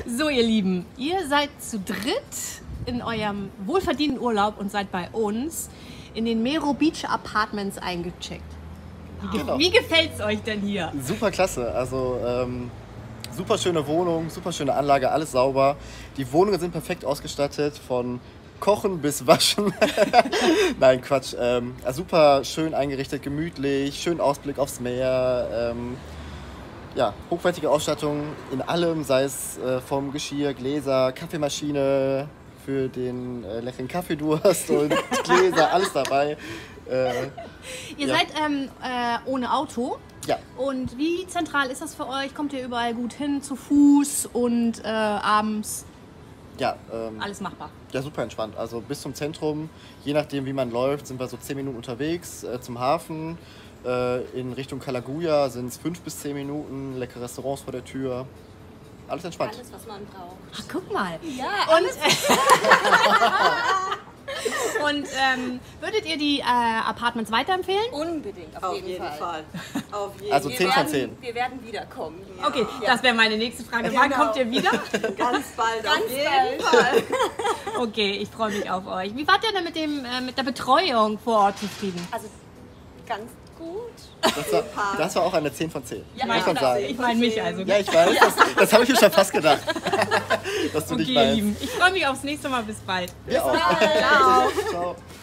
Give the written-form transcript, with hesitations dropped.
So, ihr Lieben, ihr seid zu dritt in eurem wohlverdienten Urlaub und seid bei uns in den Mero Beach Apartments eingecheckt. Wie gefällt es euch denn hier? Super klasse, also super schöne Wohnung, super schöne Anlage, alles sauber. Die Wohnungen sind perfekt ausgestattet, von Kochen bis Waschen. Nein, Quatsch. Super schön eingerichtet, gemütlich, schön Ausblick aufs Meer. Ja, hochwertige Ausstattung in allem, sei es vom Geschirr, Gläser, Kaffeemaschine für den leckeren Kaffeedurst und Gläser, alles dabei. Ihr seid ohne Auto. Ja. Und wie zentral ist das für euch? Kommt ihr überall gut hin, zu Fuß und abends? Ja, Alles machbar. Ja, super entspannt. Also bis zum Zentrum, je nachdem wie man läuft, sind wir so 10 Minuten unterwegs zum Hafen. In Richtung Kalaguya sind es 5 bis 10 Minuten, leckere Restaurants vor der Tür. Alles entspannt. Alles, was man braucht. Ach, guck mal. Ja, Und würdet ihr die Apartments weiterempfehlen? unbedingt, auf jeden Fall. Auf jeden Also Fall. 10 von 10. Wir werden wiederkommen. Okay, Ja. das wäre meine nächste Frage. Wann Genau. kommt ihr wieder? Ganz bald, Ganz auf jeden bald. Fall. Okay, ich freue mich auf euch. Wie wart ihr denn mit der Betreuung vor Ort zufrieden? Also ganz gut. Das war auch eine 10 von 10. Ja, muss man das sagen. Ich meine mich also. Ja, ich weiß, das habe ich mir schon fast gedacht. Dass du Okay, nicht ihr weißt. Lieben. Ich freue mich aufs nächste Mal. Bis bald. Wir auch. Ciao. Ciao.